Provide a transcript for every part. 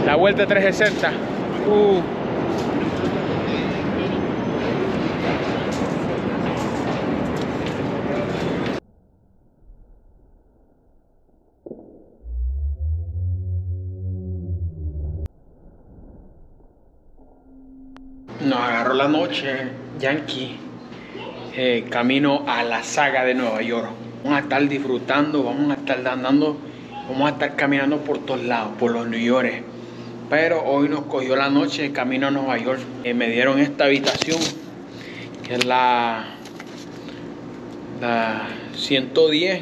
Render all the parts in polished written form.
La vuelta 360. Nos agarró la noche, Yankee, camino a la saga de Nueva York. Vamos a estar disfrutando, vamos a estar andando, vamos a estar caminando por todos lados, por los New York. Pero hoy nos cogió la noche camino a Nueva York. Me dieron esta habitación, que es la 110.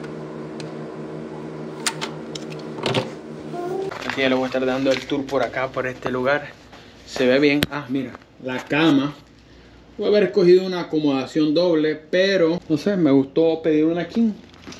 Así que les voy a estar dando el tour por acá, por este lugar. Se ve bien. Ah, mira, la cama. Voy a haber cogido una acomodación doble, pero no sé, me gustó pedir una king.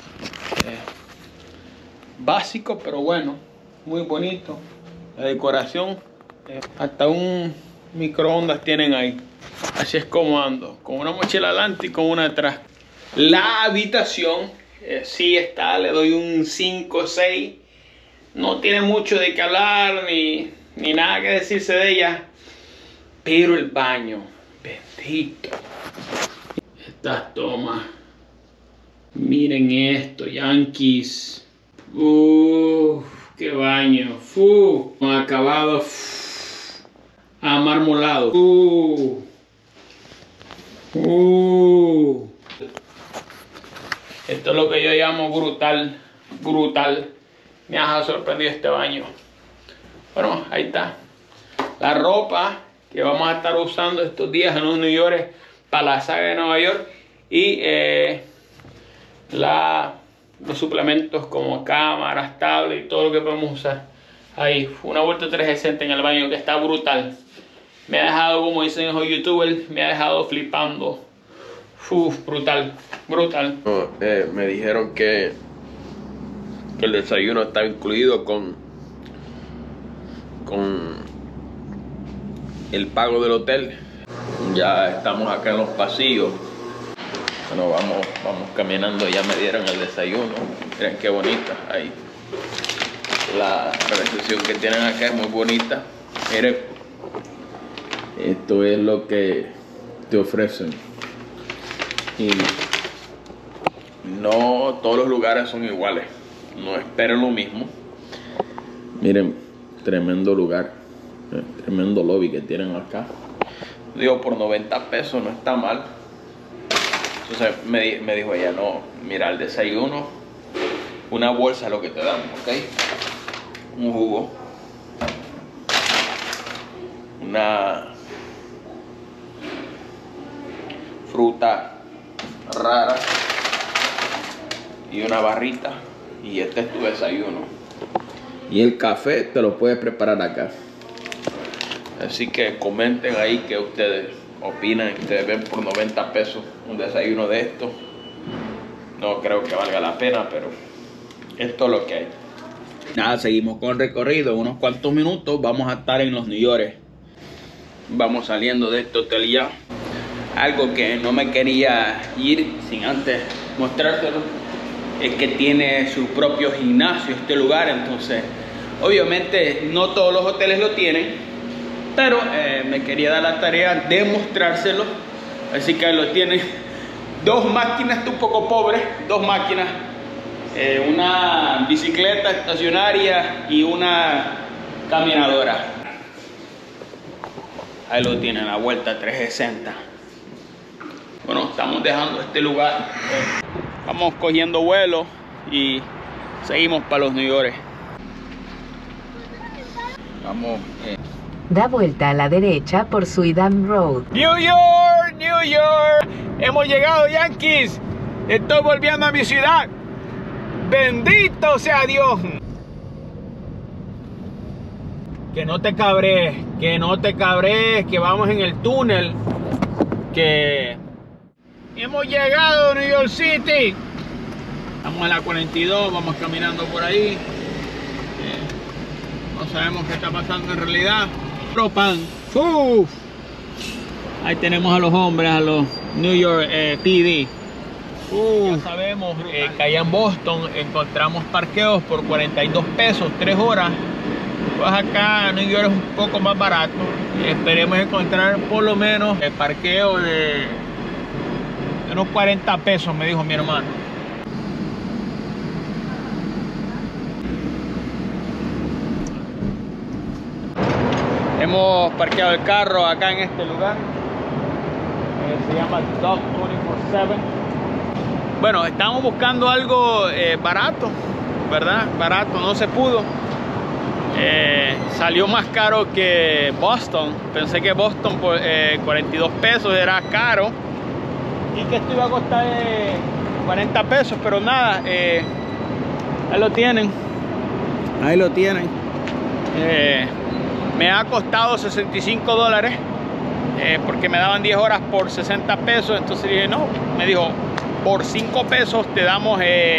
Básico, pero bueno, muy bonito. La decoración, hasta un microondas tienen ahí. Así es como ando, con una mochila adelante y con una atrás. La habitación, sí está, le doy un 5 o 6. No tiene mucho de qué hablar, ni nada que decirse de ella. Pero el baño, bendito. Estas tomas. Miren esto, Yankees. Qué baño. Un acabado amarmolado. Esto es lo que yo llamo brutal. Brutal. Me ha sorprendido este baño. Bueno, ahí está. La ropa que vamos a estar usando estos días en los New York para la saga de Nueva York. Y los suplementos como cámaras, tablet y todo lo que podemos usar. Ahí, una vuelta 360 en el baño que está brutal. Me ha dejado, como dicen los youtubers, me ha dejado flipando. Brutal, brutal. Me dijeron que el desayuno está incluido con el pago del hotel. Ya estamos acá en los pasillos. Bueno, vamos caminando. Ya me dieron el desayuno. Miren qué bonita. Ahí la recepción que tienen acá es muy bonita. Miren, esto es lo que te ofrecen. Y no todos los lugares son iguales. No esperen lo mismo. Miren, tremendo lugar, tremendo lobby que tienen acá. Digo, por 90 pesos no está mal. Entonces me dijo ella, no, mira, el desayuno, una bolsa es lo que te dan, ¿ok? Un jugo, una fruta rara y una barrita, y este es tu desayuno. Y el café te lo puedes preparar acá. Así que comenten ahí que ustedes opinan. Ustedes ven por 90 pesos un desayuno de esto. No creo que valga la pena, pero esto es lo que hay. Nada, seguimos con el recorrido. Unos cuantos minutos vamos a estar en los New York. Vamos saliendo de este hotel ya. Algo que no me quería ir sin antes mostrárselo es que tiene su propio gimnasio este lugar. Entonces, obviamente no todos los hoteles lo tienen, pero me quería dar la tarea de mostrárselo. Así que lo tiene. Dos máquinas, un poco pobre, dos máquinas, una bicicleta estacionaria y una caminadora. Ahí lo tienen, la vuelta 360. Bueno, estamos dejando este lugar. Vamos cogiendo vuelo y seguimos para los New York. Vamos. Da vuelta a la derecha por Suidan Road. New York, New York. Hemos llegado, Yankees. Estoy volviendo a mi ciudad. Bendito sea Dios. Que no te cabres, que no te cabres, que vamos en el túnel. Que hemos llegado a New York City. Estamos en la 42, vamos caminando por ahí. No sabemos qué está pasando en realidad. Propan. Ahí tenemos a los hombres, a los New York PD. Ya sabemos que allá en Boston encontramos parqueos por 42 pesos, 3 horas. pues acá New York es un poco más barato. Esperemos encontrar por lo menos el parqueo de unos 40 pesos, me dijo mi hermano. Hemos parqueado el carro acá en este lugar. Se llama Dock 24/7. Bueno, estábamos buscando algo barato, ¿verdad? Barato, no se pudo. Salió más caro que Boston. Pensé que Boston por 42 pesos era caro y que esto iba a costar 40 pesos, pero nada, ahí lo tienen. Ahí lo tienen. Me ha costado $65 porque me daban 10 horas por 60 pesos. Entonces dije, no, me dijo, por 5 pesos te damos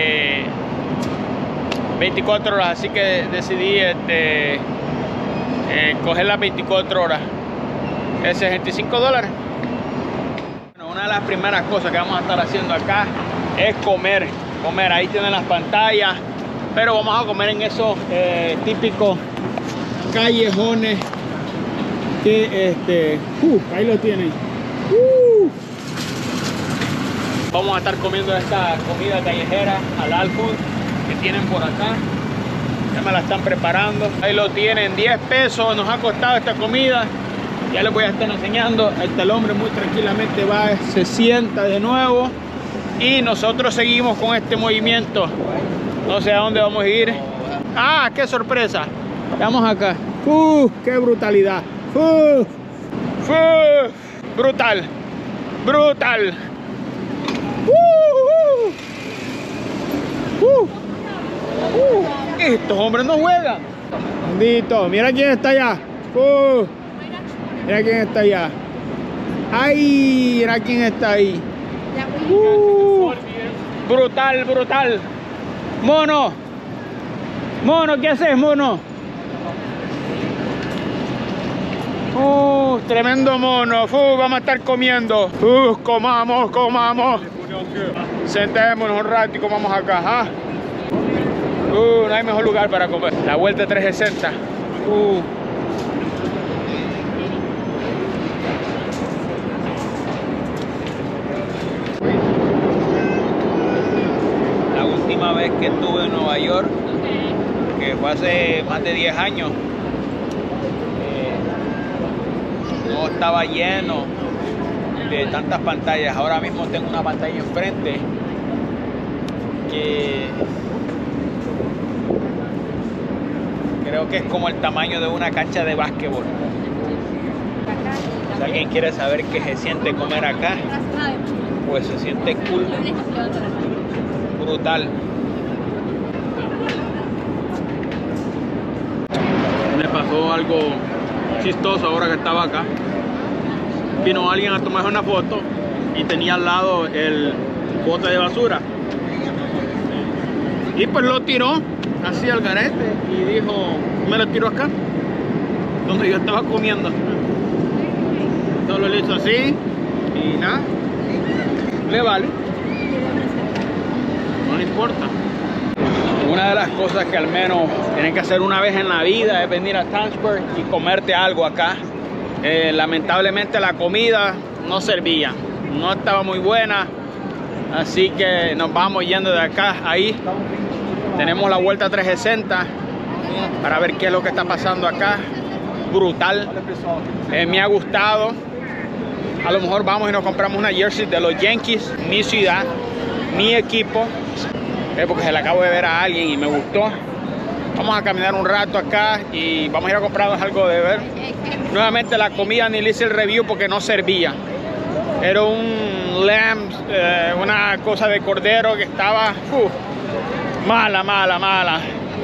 24 horas. Así que decidí coger las 24 horas. $65. Bueno, una de las primeras cosas que vamos a estar haciendo acá es comer. Ahí tienen las pantallas, pero vamos a comer en esos típicos callejones que ahí lo tienen. Vamos a estar comiendo esta comida callejera halal food que tienen por acá. Ya me la están preparando. Ahí lo tienen, 10 pesos nos ha costado esta comida. Ya les voy a estar enseñando. Ahí está el hombre, muy tranquilamente va, se sienta de nuevo y nosotros seguimos con este movimiento. No sé a dónde vamos a ir. ¡Ah, qué sorpresa! Vamos acá. ¡Qué brutalidad! Brutal. Estos hombres no juegan. Bendito, mira quién está allá. Mira quién está allá. Ay, mira quién está ahí. Brutal. Mono, ¿qué haces, mono? Tremendo mono. Vamos a estar comiendo. Comamos. Sentémonos un rato y comamos acá. No hay mejor lugar para comer. La vuelta 360. La última vez que estuve en Nueva York, que fue hace más de 10 años, no estaba lleno de tantas pantallas. Ahora mismo tengo una pantalla enfrente que creo que es como el tamaño de una cancha de básquetbol. Si alguien quiere saber qué se siente comer acá, pues se siente cool, brutal. Me pasó algo chistoso ahora que estaba acá. Vino alguien a tomarse una foto y tenía al lado el bote de basura y pues lo tiró así al garete y dijo, me lo tiró acá donde yo estaba comiendo. Solo le hizo así y nada, le vale, no le importa. Una de las cosas que al menos tienen que hacer una vez en la vida es venir a Times Square y comerte algo acá. Lamentablemente la comida no servía, no estaba muy buena, así que nos vamos yendo de acá. Ahí tenemos la vuelta 360 para ver qué es lo que está pasando acá. Brutal, me ha gustado. A lo mejor vamos y nos compramos una jersey de los Yankees, mi ciudad, mi equipo, porque se la acabo de ver a alguien y me gustó. Vamos a caminar un rato acá y vamos a ir a comprarnos algo de ver. Nuevamente la comida ni le hice el review porque no servía. Era un lamb, una cosa de cordero que estaba mala.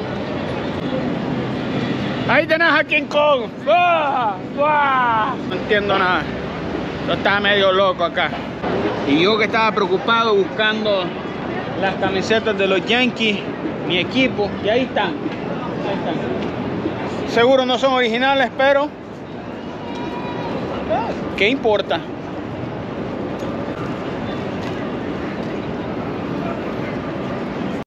Ahí tenés a King Kong. No entiendo nada. Yo estaba medio loco acá. Y yo que estaba preocupado buscando las camisetas de los Yankees, mi equipo, y ahí están. Seguro no son originales, pero ¿qué importa?